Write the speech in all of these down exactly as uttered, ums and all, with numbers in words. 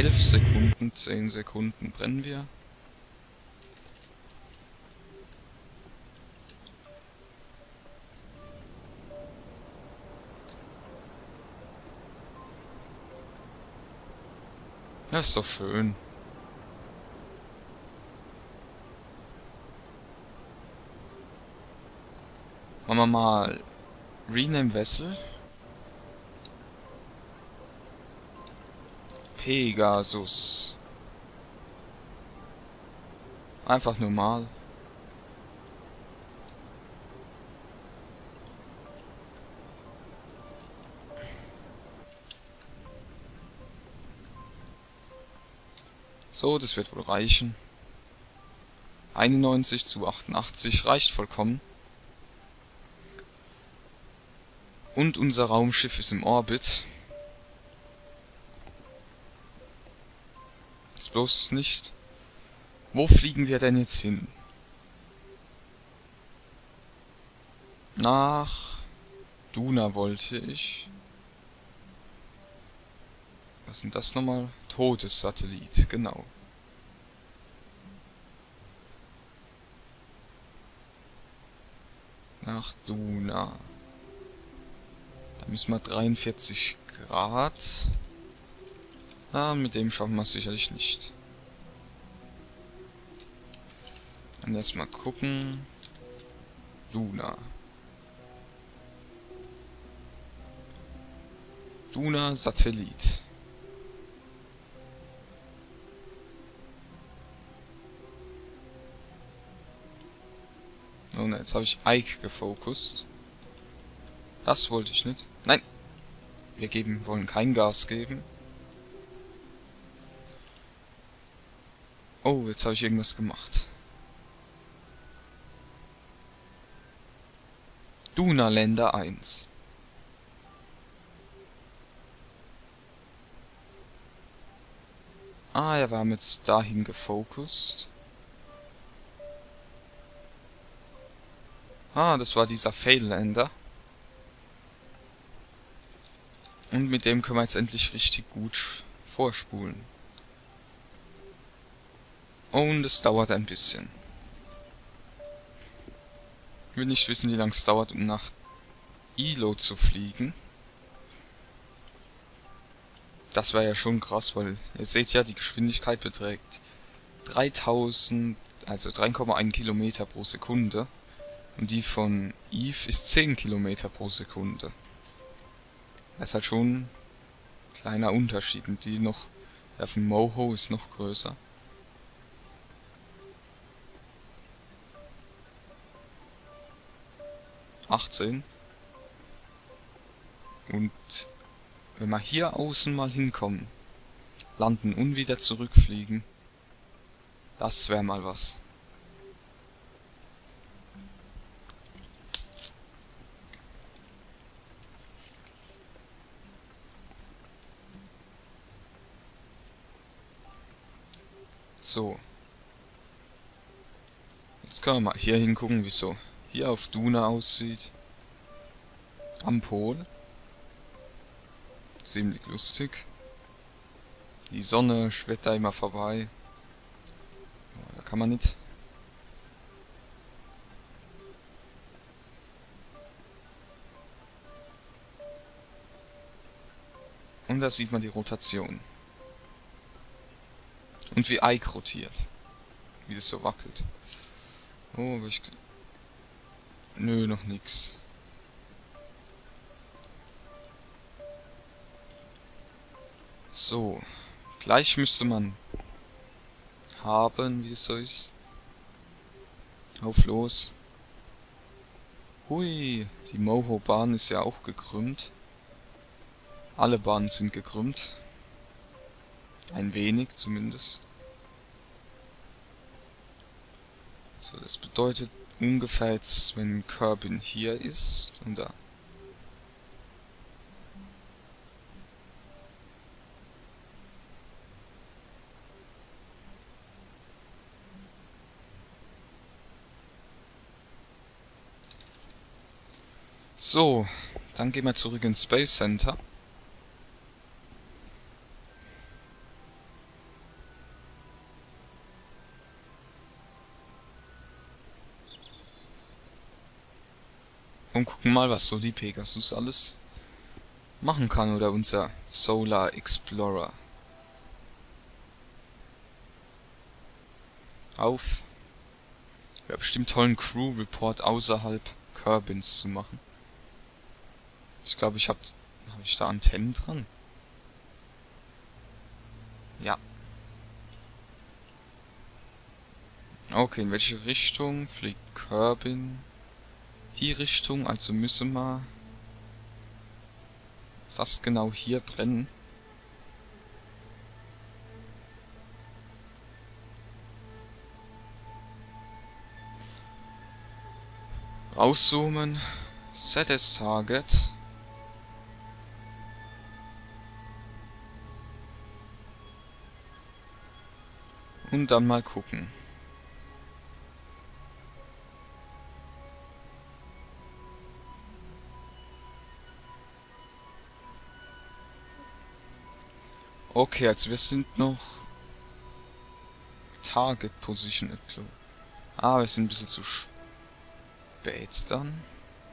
elf Sekunden, zehn Sekunden brennen wir. Das ist doch schön. Machen wir mal Rename Vessel. Pegasus. Einfach nur mal. So, das wird wohl reichen. einundneunzig zu achtundachtzig reicht vollkommen. Und unser Raumschiff ist im Orbit. Ist bloß nicht. Wo fliegen wir denn jetzt hin? Nach Duna wollte ich. Was sind das nochmal? Todessatellit, genau. Nach Duna. Da müssen wir dreiundvierzig Grad. Ah, mit dem schaffen wir es sicherlich nicht. Dann erstmal gucken. Duna. Duna Satellit. Und jetzt habe ich Ike gefokust. Das wollte ich nicht. Nein! Wir geben, wollen kein Gas geben. Oh, jetzt habe ich irgendwas gemacht. Duna Länder eins. Ah ja, wir haben jetzt dahin gefokust. Ah, das war dieser Fail-Lander. Und mit dem können wir jetzt endlich richtig gut vorspulen. Und es dauert ein bisschen. Ich will nicht wissen, wie lange es dauert, um nach Ilo zu fliegen. Das wäre ja schon krass, weil ihr seht ja, die Geschwindigkeit beträgt dreitausend, also drei Komma eins Kilometer pro Sekunde. Und die von Eve ist zehn Kilometer pro Sekunde. Das ist halt schon ein kleiner Unterschied. Und die noch, der von Moho ist noch größer. achtzehn. Und wenn wir hier außen mal hinkommen, landen und wieder zurückfliegen, das wäre mal was. So. Jetzt können wir mal hier hingucken, wie es so hier auf Duna aussieht. Am Pol. Ziemlich lustig. Die Sonne schwirrt da immer vorbei. Oh, da kann man nicht. Und da sieht man die Rotation. Und wie Ike rotiert. Wie das so wackelt. Oh, aber ich... Nö, noch nix. So. Gleich müsste man haben, wie es so ist. Auf los. Hui, die Moho-Bahn ist ja auch gekrümmt. Alle Bahnen sind gekrümmt. Ein wenig zumindest. So, das bedeutet ungefähr jetzt, wenn Kerbin hier ist und da. So, dann gehen wir zurück ins Space Center. Und gucken mal, was so die Pegasus alles machen kann, oder unser Solar Explorer. Auf. Wäre bestimmt toll, einen Crew Report außerhalb Kerbins zu machen. Ich glaube, ich habe hab ich da Antennen dran. Ja. Okay, in welche Richtung fliegt Kerbin? Die Richtung, also müssen wir fast genau hier brennen. Rauszoomen, Set as Target. Und dann mal gucken. Okay, also wir sind noch Target Position. Ah, wir sind ein bisschen zu spät dann.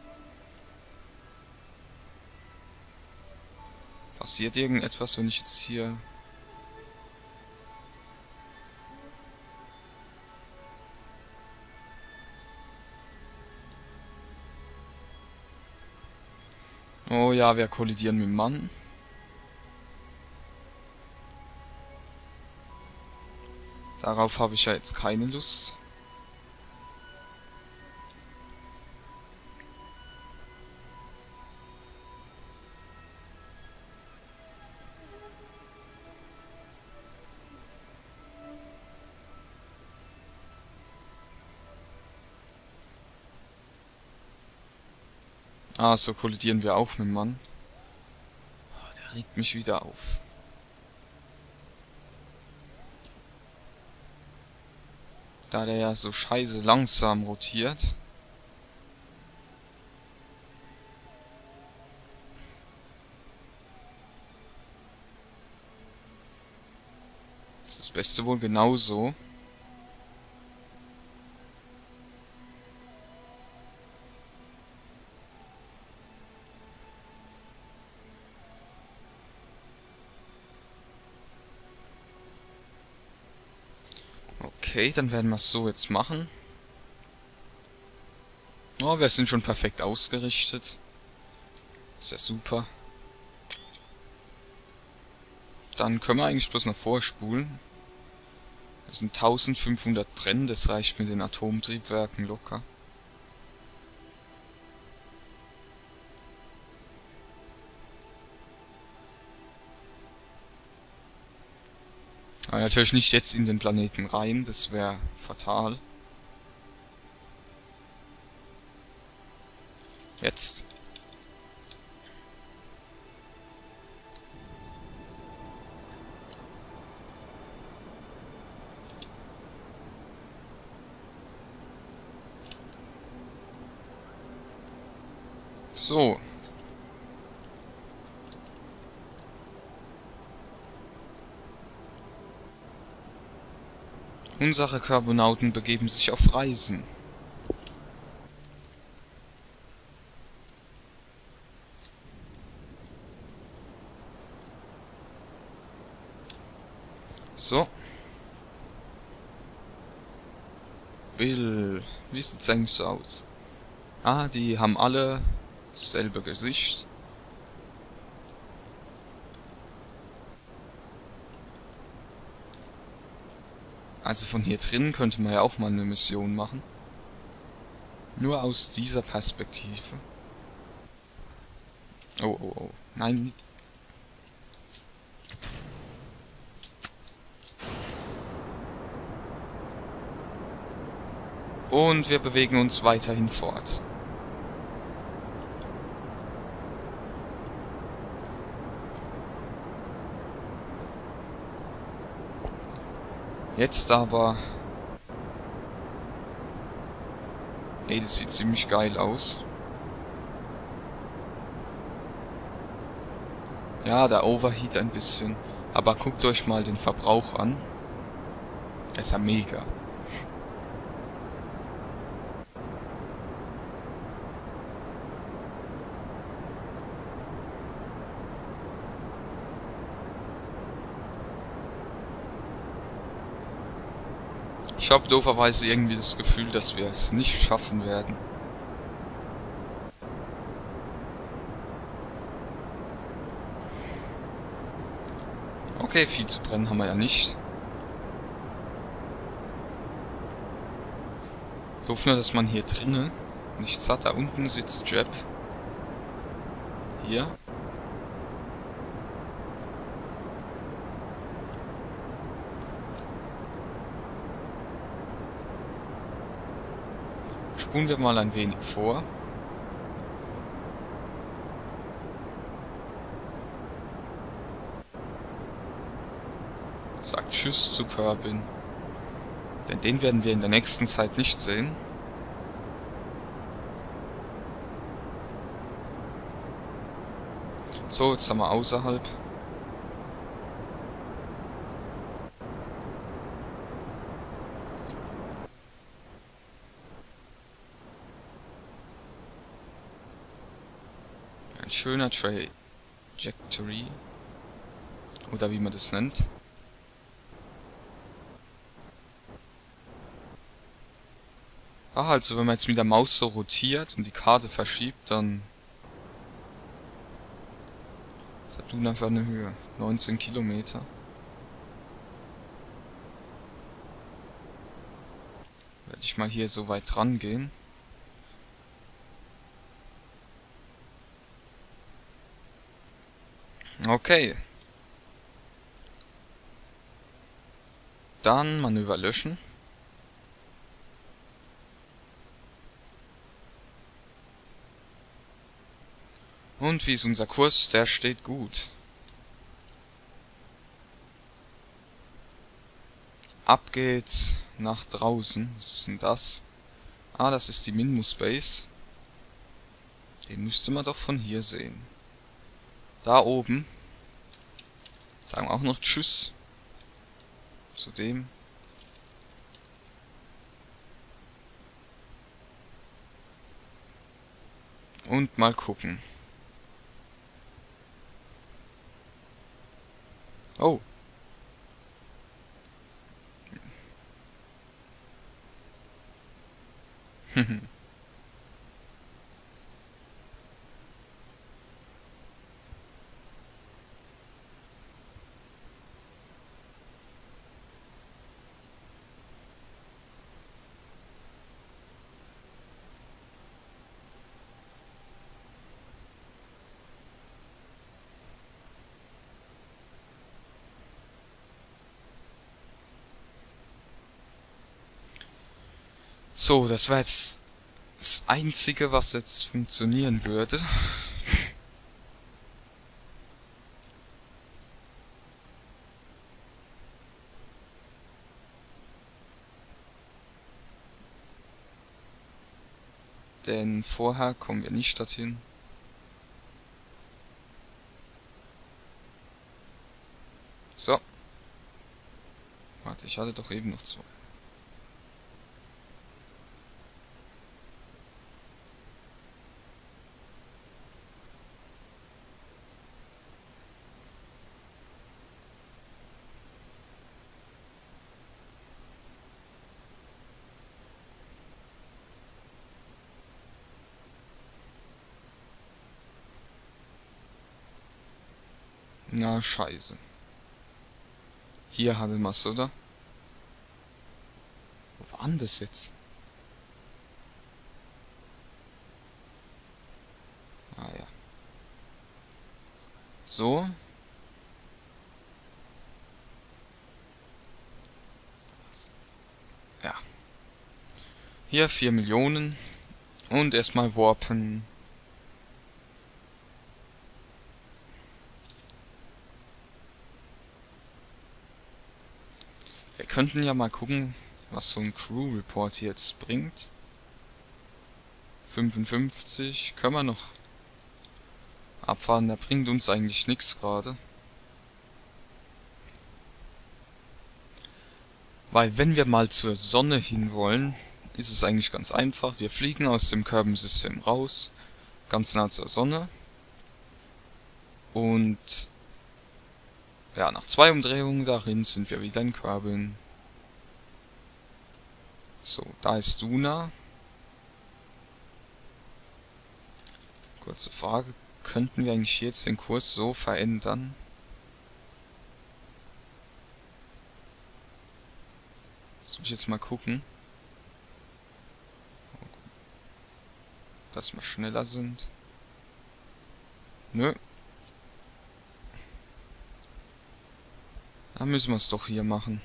Passiert irgendetwas, wenn ich jetzt hier... Oh ja, wir kollidieren mit dem Mann. Darauf habe ich ja jetzt keine Lust. Ah, so kollidieren wir auch mit dem Mann. Oh, der regt mich wieder auf. Da der ja so scheiße langsam rotiert. Ist das Beste wohl genauso. Okay, dann werden wir es so jetzt machen. Oh, wir sind schon perfekt ausgerichtet. Ist ja super. Dann können wir eigentlich bloß noch vorspulen. Das sind eintausendfünfhundert Brennen, das reicht mit den Atomtriebwerken locker. Aber natürlich nicht jetzt in den Planeten rein, das wäre fatal. Jetzt. So. Unsere Carbonauten begeben sich auf Reisen. So. Bill, wie sieht's eigentlich so aus? Ah, die haben alle dasselbe Gesicht. Also von hier drin könnte man ja auch mal eine Mission machen. Nur aus dieser Perspektive. Oh, oh, oh. Nein, nicht. Und wir bewegen uns weiterhin fort. Jetzt aber... Ey, das sieht ziemlich geil aus. Ja, der Overheat ein bisschen. Aber guckt euch mal den Verbrauch an. Das ist ja mega. Ich habe dooferweise irgendwie das Gefühl, dass wir es nicht schaffen werden. Okay, viel zu brennen haben wir ja nicht. Doof nur, dass man hier drinnen nichts hat. Da unten sitzt Jeb. Hier. Spulen wir mal ein wenig vor. Sagt Tschüss zu Kerbin. Denn den werden wir in der nächsten Zeit nicht sehen. So, jetzt sind wir außerhalb. Ein schöner Trajectory. Oder wie man das nennt. Ah, also wenn man jetzt mit der Maus so rotiert und die Karte verschiebt, dann... Was hat Luna für eine Höhe? neunzehn Kilometer. Werde ich mal hier so weit dran gehen. Okay. Dann Manöver löschen. Und wie ist unser Kurs? Der steht gut. Ab geht's nach draußen. Was ist denn das? Ah, das ist die Minmus Base. Den müsste man doch von hier sehen. Da oben. Sagen wir auch noch Tschüss. Zu dem. Und mal gucken. Oh. So, das war jetzt das Einzige, was jetzt funktionieren würde. Denn vorher kommen wir nicht dorthin. So. Warte, ich hatte doch eben noch zwei. Na, scheiße. Hier hatte man's, oder? Wo war denn das jetzt? Ah ja. So. Ja. Hier vier Millionen. Und erstmal warpen. Wir könnten ja mal gucken, was so ein Crew Report jetzt bringt. fünfundfünfzig. Können wir noch abfahren. Der bringt uns eigentlich nichts gerade. Weil wenn wir mal zur Sonne hin wollen, ist es eigentlich ganz einfach. Wir fliegen aus dem Kerbin-System raus, ganz nah zur Sonne. Und ja, nach zwei Umdrehungen darin sind wir wieder in Kerbin. So, da ist Duna. Kurze Frage, könnten wir eigentlich jetzt den Kurs so verändern? Lass mich jetzt mal gucken. Dass wir schneller sind. Nö. Da müssen wir es doch hier machen.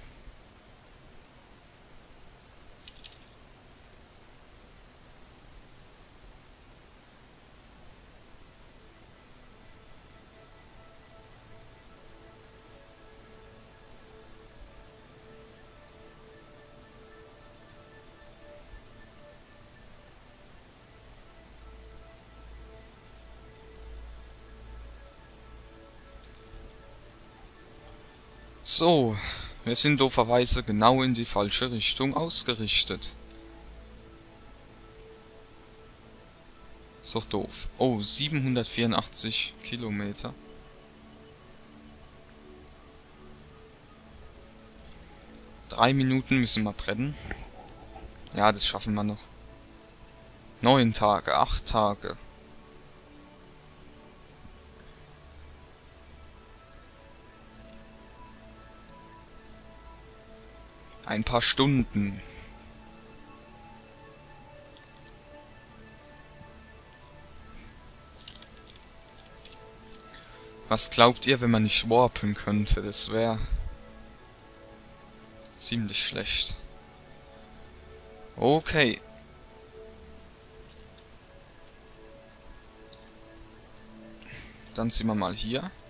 So, wir sind dooferweise genau in die falsche Richtung ausgerichtet. Ist doch doof. Oh, siebenhundertvierundachtzig Kilometer. Drei Minuten müssen wir brennen. Ja, das schaffen wir noch. Neun Tage, acht Tage. Ein paar Stunden. Was glaubt ihr, wenn man nicht warpen könnte? Das wäre ziemlich schlecht. Okay. Dann sind wir mal hier.